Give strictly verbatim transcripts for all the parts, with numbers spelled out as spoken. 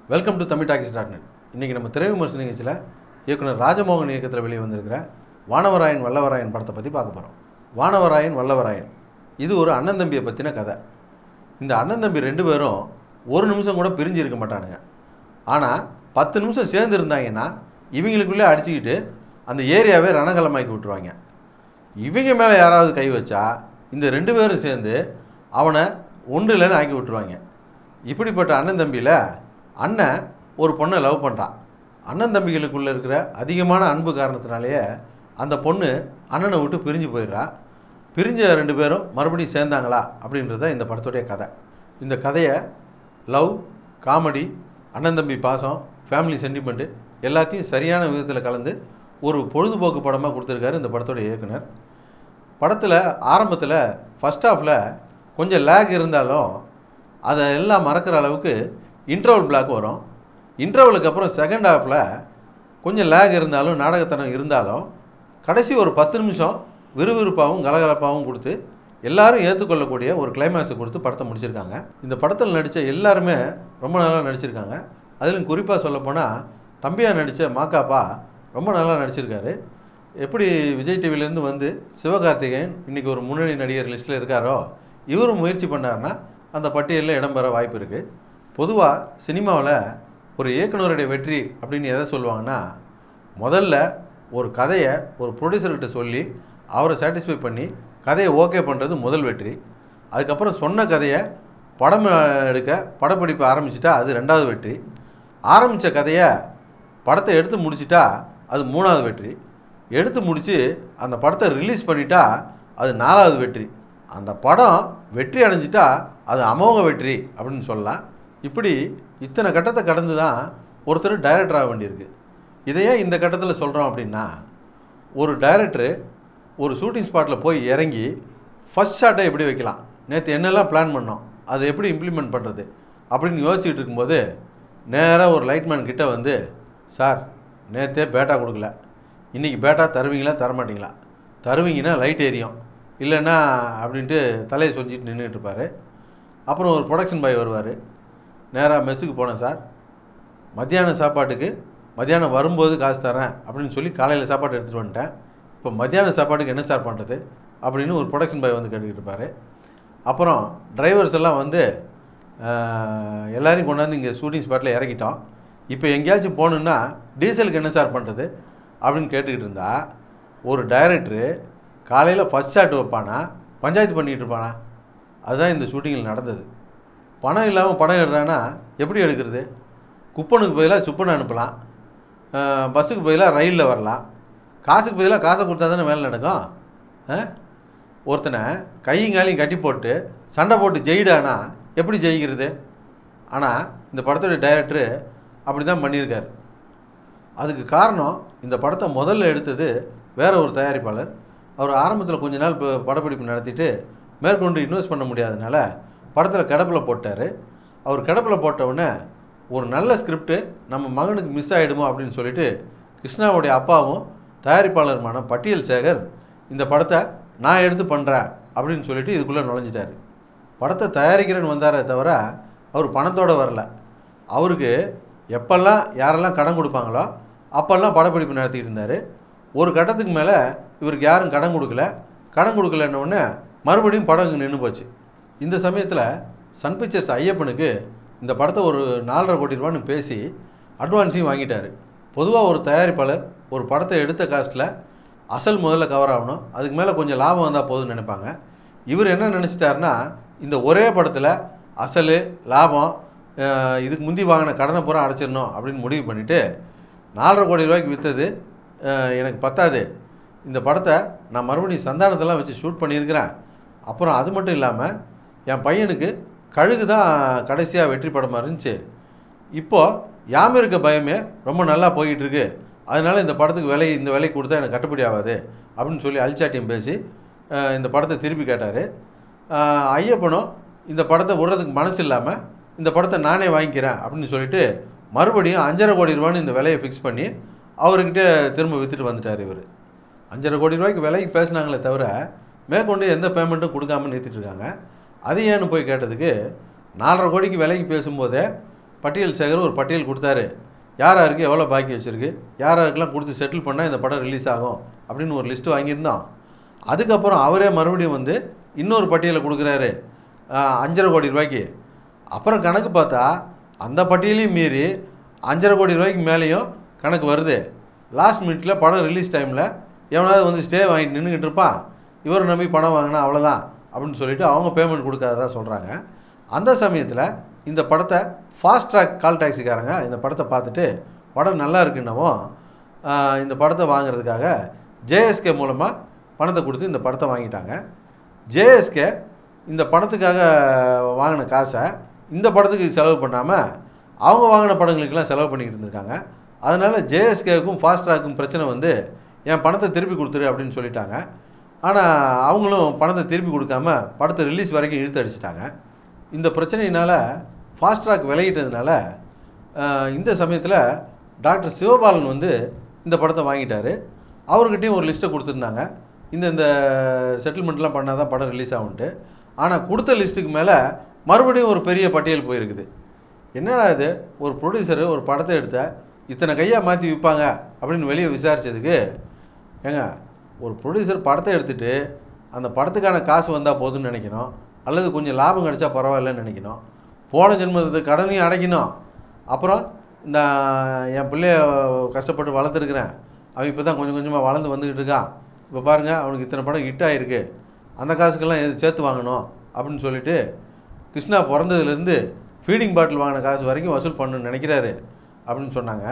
Welcome to Tamil talkies dot net. இன்றைக்கி நம்ம திரை விமர்சன நிகழ்ச்சியில் இயக்குனர் ராஜமோகன் இயக்கத்தில் வெளியே வந்திருக்கிற வானவராயன் வல்லவராயன் படத்தை பற்றி பார்க்க போகிறோம். வானவராயன் வல்லவராயன் இது ஒரு அண்ணன் தம்பியை பற்றின கதை. இந்த அண்ணன் தம்பி ரெண்டு பேரும் ஒரு நிமிஷம் கூட பிரிஞ்சு இருக்க மாட்டானுங்க. ஆனால் பத்து நிமிஷம் சேர்ந்து இருந்தாங்கன்னா இவங்களுக்குள்ளே அடிச்சுக்கிட்டு அந்த ஏரியாவே ரணகலமாக்கி விட்டுருவாங்க. இவங்க மேலே யாராவது கை வச்சா இந்த ரெண்டு பேரும் சேர்ந்து அவனை ஒன்று இல்லைன்னு ஆக்கி விட்டுருவாங்க. இப்படிப்பட்ட அண்ணன் தம்பியில் அண்ணன் ஒரு பொண்ணை லவ் பண்ணுறான். அண்ணன் தம்பிகளுக்குள்ளே இருக்கிற அதிகமான அன்பு காரணத்தினாலேயே அந்த பொண்ணு அண்ணனை விட்டு பிரிஞ்சு போயிடுறா. பிரிஞ்ச ரெண்டு பேரும் மறுபடியும் சேர்ந்தாங்களா அப்படின்றது தான் இந்த படத்துடைய கதை. இந்த கதையை லவ், காமெடி, அண்ணன் தம்பி பாசம், ஃபேமிலி சென்டிமெண்ட்டு எல்லாத்தையும் சரியான விதத்தில் கலந்து ஒரு பொழுதுபோக்கு படமாக கொடுத்துருக்காரு இந்த படத்தோடைய இயக்குனர். படத்தில் ஆரம்பத்தில் ஃபஸ்ட் ஹாஃபில் கொஞ்சம் லேக் இருந்தாலும் அதை எல்லாம் மறக்கிற அளவுக்கு இன்டர்வல் பிளாக் வரும். இன்டர்வலுக்கு அப்புறம் செகண்ட் ஹாஃபில் கொஞ்சம் லேக் இருந்தாலும் நாடகத்தனம் இருந்தாலும் கடைசி ஒரு பத்து நிமிஷம் விறுவிறுப்பாகவும் கலகலப்பாகவும் கொடுத்து எல்லாரும் ஏற்றுக்கொள்ளக்கூடிய ஒரு கிளைமேக்ஸை கொடுத்து படத்தை முடிச்சிருக்காங்க. இந்த படத்தில் நடித்த எல்லாருமே ரொம்ப நல்லா நடிச்சிருக்காங்க. அதிலும் குறிப்பாக சொல்லப்போனால் தம்பியாக நடித்த மாக்காப்பா ரொம்ப நல்லா நடிச்சிருக்காரு. எப்படி விஜய் டிவிலேருந்து வந்து சிவகார்த்திகேயன் இன்றைக்கி ஒரு முன்னணி நடிகர் லிஸ்ட்டில் இருக்காரோ இவரும் முயற்சி பண்ணார்னா அந்த பட்டியலில் இடம்பெற வாய்ப்பு இருக்குது. பொதுவாக சினிமாவில் ஒரு இயக்குனருடைய வெற்றி அப்படின்னு எதை சொல்லுவாங்கன்னா, முதல்ல ஒரு கதையை ஒரு ப்ரொடியூசர்கிட்ட சொல்லி அவரை சாட்டிஸ்ஃபை பண்ணி கதையை ஓகே பண்ணுறது முதல் வெற்றி. அதுக்கப்புறம் சொன்ன கதையை படம் எடுக்க படப்பிடிப்பு ஆரம்பிச்சிட்டா அது ரெண்டாவது வெற்றி. ஆரம்பித்த கதையை படத்தை எடுத்து முடிச்சிட்டா அது மூணாவது வெற்றி. எடுத்து முடித்து அந்த படத்தை ரிலீஸ் பண்ணிட்டா அது நாலாவது வெற்றி. அந்த படம் வெற்றி அடைஞ்சிட்டா அது அமோக வெற்றி அப்படின்னு சொல்லலாம். இப்படி இத்தனை கட்டத்தை கடந்து தான் ஒருத்தர் டைரக்டர் ஆக வேண்டியிருக்கு. இதையே இந்த கட்டத்தில் சொல்கிறோம் அப்படின்னா, ஒரு டைரக்டரு ஒரு ஷூட்டிங் ஸ்பாட்டில் போய் இறங்கி ஃபஸ்ட் ஷாட்டை எப்படி வைக்கலாம், நேற்று என்னெல்லாம் பிளான் பண்ணோம், அதை எப்படி இம்ப்ளிமெண்ட் பண்ணுறது அப்படின்னு யோசிச்சுட்டு இருக்கும்போது நேராக ஒரு லைட்மேன் கிட்டே வந்து, சார் நேற்றே பேட்டா கொடுக்கல, இன்றைக்கி பேட்டா தருவீங்களா தரமாட்டிங்களா, தருவீங்கன்னா லைட் எரியும், இல்லைன்னா அப்படின்ட்டு தலையை சொஞ்சிட்டு நின்றுட்டு இருப்பார். அப்புறம் ஒரு ப்ரொடக்ஷன் பாய் வருவார். நேராக மெஸ்ஸுக்கு போனேன் சார், மத்தியான சாப்பாட்டுக்கு மத்தியானம் வரும்போது காசு தரேன் அப்படின்னு சொல்லி காலையில் சாப்பாடு எடுத்துகிட்டு வந்துட்டேன், இப்போ மத்தியான சாப்பாட்டுக்கு என்ன சார் பண்ணுறது அப்படின்னு ஒரு ப்ரொடக்ஷன் பாய் வந்து கேட்டுக்கிட்டு இருப்பார். அப்புறம் டிரைவர்ஸ் எல்லாம் வந்து எல்லோரையும் கொண்டாந்து இங்கே ஷூட்டிங் ஸ்பாட்டில் இறக்கிட்டோம், இப்போ எங்கேயாச்சும் போகணுன்னா டீசலுக்கு என்ன சார் பண்ணுறது அப்படின்னு கேட்டுக்கிட்டு இருந்தா ஒரு டைரக்டரு காலையில் ஃபஸ்ட் ஷாட் வைப்பானா பஞ்சாயத்து பண்ணிக்கிட்டு இருப்பானா? அதுதான் இந்த ஷூட்டிங்கில் நடந்தது. பணம் இல்லாமல் படம் எடுறான்னா எப்படி எடுக்கிறது? குப்பனுக்கு பதிலாக சுப்பனை அனுப்பலாம், பஸ்ஸுக்கு பதிலாக ரயிலில் வரலாம், காசுக்கு பதிலாக காசை கொடுத்தா தானே வேலை நடக்கும். ஒருத்தனை கையும் காலையும் கட்டி போட்டு சண்டை போட்டு ஜெயிடானா எப்படி ஜெயிக்கிறது? ஆனால் இந்த படத்தோடைய டைரக்டரு அப்படி தான் பண்ணியிருக்கார். அதுக்கு காரணம் இந்த படத்தை முதல்ல எடுத்தது வேற ஒரு தயாரிப்பாளர். அவர் ஆரம்பத்தில் கொஞ்ச நாள் இப்போ படப்பிடிப்பு நடத்திட்டு மேற்கொண்டு இன்வெஸ்ட் பண்ண முடியாதனால படத்தில் கிடப்பில் போட்டார். அவர் கிடப்பில் போட்டவுடனே ஒரு நல்ல ஸ்கிரிப்டு நம்ம மகனுக்கு மிஸ் ஆகிடுமோ அப்படின்னு சொல்லிட்டு கிருஷ்ணாவுடைய அப்பாவும் தயாரிப்பாளருமான பட்டியல் சேகர் இந்த படத்தை நான் எடுத்து பண்ணுறேன் அப்படின்னு சொல்லிட்டு இதுக்குள்ளே நுழைஞ்சிட்டார். படத்தை தயாரிக்கிறேன்னு வந்தாரே தவிர அவர் பணத்தோடு வரல. அவருக்கு எப்பெல்லாம் யாரெல்லாம் கடன் கொடுப்பாங்களோ அப்போல்லாம் படப்பிடிப்பு நடத்திக்கிட்டு இருந்தார். ஒரு கட்டத்துக்கு மேலே இவருக்கு யாரும் கடன் கொடுக்கல. கடன் கொடுக்கலன்னொடனே மறுபடியும் படம் நின்று போச்சு. இந்த சமயத்தில் சன் பிக்சர்ஸ் ஐயப்பனுக்கு இந்த படத்தை ஒரு நாலரை கோடி ரூபான்னு பேசி அட்வான்ஸையும் வாங்கிட்டார். பொதுவாக ஒரு தயாரிப்பாளர் ஒரு படத்தை எடுத்த காஸ்ட்டில் அசல் முதல்ல கவர் ஆகணும், அதுக்கு மேலே கொஞ்சம் லாபம் வந்தால் போதும்னு நினைப்பாங்க. இவர் என்ன நினச்சிட்டாருன்னா, இந்த ஒரே படத்தில் அசல் லாபம் இதுக்கு முந்தி வாங்கின கடனை பூரா அடைச்சிடணும் அப்படின்னு முடிவு பண்ணிவிட்டு நாலரை கோடி ரூபாய்க்கு விற்றது எனக்கு பத்தாது, இந்த படத்தை நான் மறுபடியும் சந்தானத்தெல்லாம் வச்சு ஷூட் பண்ணியிருக்கிறேன், அப்புறம் அது மட்டும் இல்லாமல் என் பையனுக்கு கழுகு தான் கடைசியாக வெற்றி படமாக இருந்துச்சு, இப்போது யாம் இருக்க பயமே ரொம்ப நல்லா போய்கிட்டுருக்கு, அதனால் இந்த படத்துக்கு விலை இந்த விலைக்கு கொடுத்தா எனக்கு கட்டுப்படி ஆகாது அப்படின்னு சொல்லி அழிச்சாட்டியம் பேசி இந்த படத்தை திருப்பி கேட்டார். ஐயப்பனும் இந்த படத்தை விடுறதுக்கு மனசு இல்லாமல் இந்த படத்தை நானே வாங்கிக்கிறேன் அப்படின்னு சொல்லிட்டு மறுபடியும் அஞ்சரை கோடி ரூபான்னு இந்த விலையை ஃபிக்ஸ் பண்ணி அவர்கிட்ட திரும்ப விற்றுட்டு வந்துட்டார். இவர் அஞ்சரை கோடி ரூபாய்க்கு விலைக்கு பேசினாங்களே தவிர மேற்கொண்டு எந்த பேமெண்ட்டும் கொடுக்காமல் நிறுத்திட்டுருக்காங்க. அது ஏன்னு போய் கேட்டதுக்கு நாலரை கோடிக்கு விலைக்கு பேசும்போதே பட்டியல் சேகர் ஒரு பட்டியல் கொடுத்தாரு. யார் யாருக்கு எவ்வளோ பாக்கி வச்சுருக்கு, யார் யாருக்கெல்லாம் கொடுத்து செட்டில் பண்ணால் இந்த படம் ரிலீஸ் ஆகும் அப்படின்னு ஒரு லிஸ்ட்டு வாங்கியிருந்தோம். அதுக்கப்புறம் அவரே மறுபடியும் வந்து இன்னொரு பட்டியலை கொடுக்குறாரு அஞ்சரை கோடி ரூபாய்க்கு. அப்புறம் கணக்கு பார்த்தா அந்த பட்டியலையும் மீறி அஞ்சரை கோடி ரூபாய்க்கு மேலேயும் கணக்கு வருது. லாஸ்ட் மினிட்டில் படம் ரிலீஸ் டைமில் எவனாவது வந்து ஸ்டே வாங்கிட்டு நின்றுக்கிட்டு இருப்பான், இவரை நம்பி பணம் வாங்கினா அவ்வளோதான் அப்படின்னு சொல்லிட்டு அவங்க பேமெண்ட் கொடுக்காததா சொல்கிறாங்க. அந்த சமயத்தில் இந்த படத்தை ஃபாஸ்ட் ட்ராக் கால் டாக்ஸிக்காரங்க இந்த படத்தை பார்த்துட்டு படம் நல்லா இருக்குன்னவும் இந்த படத்தை வாங்கிறதுக்காக ஜேஎஸ்கே மூலமாக பணத்தை கொடுத்து இந்த படத்தை வாங்கிட்டாங்க. ஜேஎஸ்கே இந்த படத்துக்காக வாங்கின காசை இந்த படத்துக்கு செலவு பண்ணாமல் அவங்க வாங்கின படங்களுக்கெல்லாம் செலவு பண்ணிக்கிட்டு இருந்திருக்காங்க. அதனால் ஜேஎஸ்கேவுக்கும் ஃபாஸ்ட் ட்ராக்கும் பிரச்சனை வந்து என் பணத்தை திருப்பி கொடுத்துரு அப்படின்னு சொல்லிட்டாங்க. ஆனால் அவங்களும் பணத்தை திருப்பி கொடுக்காம படத்தை ரிலீஸ் வரைக்கும் இழுத்து அடிச்சிட்டாங்க. இந்த பிரச்சனையினால் ஃபாஸ்ட் ட்ராக் விலகிட்டதுனால இந்த சமயத்தில் டாக்டர் சிவபாலன் வந்து இந்த படத்தை வாங்கிட்டார். அவர்கிட்டையும் ஒரு லிஸ்ட்டை கொடுத்துருந்தாங்க, இந்த இந்த செட்டில்மெண்ட்லாம் பண்ணால் தான் படம் ரிலீஸ் ஆகுன்ட்டு. ஆனால் கொடுத்த லிஸ்ட்டுக்கு மேலே மறுபடியும் ஒரு பெரிய பட்டியல் போயிருக்குது. என்னடா இது, ஒரு ப்ரொடியூசரு ஒரு படத்தை எடுத்த இத்தனை கையாக மாற்றி விற்பாங்க அப்படின்னு வெளியே விசாரித்ததுக்கு, ஏங்க ஒரு ப்ரொடியூசர் படத்தை எடுத்துகிட்டு அந்த படத்துக்கான காசு வந்தால் போதும்னு நினைக்கணும், அல்லது கொஞ்சம் லாபம் கிடைச்சா பரவாயில்லன்னு நினைக்கணும், போன ஜென்மத்துக்கு கடனையும் அடைக்கணும், அப்புறம் இந்த என் பிள்ளைய கஷ்டப்பட்டு வளர்த்துருக்குறேன், அவன் இப்போ தான் கொஞ்சம் கொஞ்சமாக வளர்ந்து வந்துக்கிட்டு இருக்கான், இப்போ பாருங்கள் அவனுக்கு இத்தனை படம் ஹிட் ஆகிருக்கு, அந்த காசுக்கெல்லாம் எது சேர்த்து வாங்கணும் அப்படின்னு சொல்லிட்டு கிருஷ்ணா பிறந்ததுலேருந்து ஃபீடிங் பாட்டில் வாங்கின காசு வரைக்கும் வசூல் பண்ணணும்னு நினைக்கிறாரு அப்படின்னு சொன்னாங்க.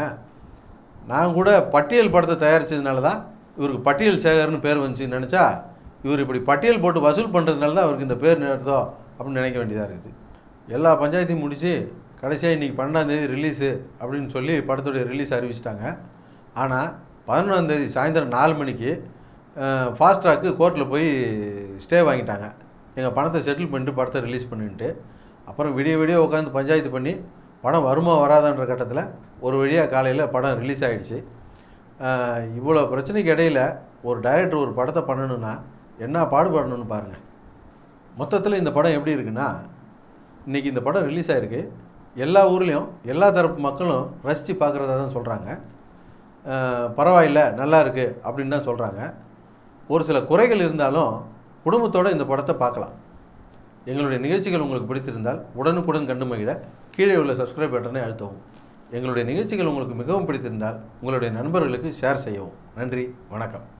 நான் கூட பட்டியல் படத்தை தயாரித்ததுனால தான் இவருக்கு பட்டியல் சேகர்னு பேர் வந்துச்சுன்னு நினச்சா, இவர் இப்படி பட்டியல் போட்டு வசூல் பண்ணுறதுனால தான் அவருக்கு இந்த பேர் நடத்தோ அப்படின்னு நினைக்க வேண்டியதாக இருக்குது. எல்லா பஞ்சாயத்தையும் முடித்து கடைசியாக இன்றைக்கி பன்னெண்டாந்தேதி ரிலீஸு அப்படின்னு சொல்லி படத்துடைய ரிலீஸ் அறிவிச்சிட்டாங்க. ஆனால் பதினொன்றாந்தேதி சாயந்தரம் நாலு மணிக்கு ஃபாஸ்ட் ட்ராக்கு கோர்ட்டில் போய் ஸ்டே வாங்கிட்டாங்க, எங்கள் பணத்தை செட்டில் பண்ணிட்டு படத்தை ரிலீஸ் பண்ணிட்டு. அப்புறம் விடிய விடிய உட்காந்து பஞ்சாயத்து பண்ணி படம் வருமா வராதான்ற கட்டத்தில் ஒரு வழியாக காலையில் படம் ரிலீஸ் ஆகிடுச்சு. இவ்வளோ பிரச்சனைக்கு இடையில் ஒரு டைரக்டர் ஒரு படத்தை பண்ணணுன்னா என்ன பாடுபடணும்னு பாருங்கள். மொத்தத்தில் இந்த படம் எப்படி இருக்குன்னா, இன்றைக்கி இந்த படம் ரிலீஸ் ஆகிருக்கு, எல்லா ஊர்லேயும் எல்லா தரப்பு மக்களும் ரசித்து பார்க்குறதா தான் சொல்கிறாங்க. பரவாயில்ல நல்லா இருக்குது அப்படின்னு தான் சொல்கிறாங்க. ஒரு சில குறைகள் இருந்தாலும் குடும்பத்தோடு இந்த படத்தை பார்க்கலாம். எங்களுடைய நிகழ்ச்சிகள் உங்களுக்கு பிடித்திருந்தால் உடனுக்குடன் கண்டு மகிழ கீழே உள்ள சப்ஸ்கிரைப் பட்டனை அழுத்தவும். எங்களுடைய நிகழ்ச்சிகள் உங்களுக்கு மிகவும் பிடித்திருந்தால் உங்களுடைய நண்பர்களுக்கு ஷேர் செய்யவும். நன்றி, வணக்கம்.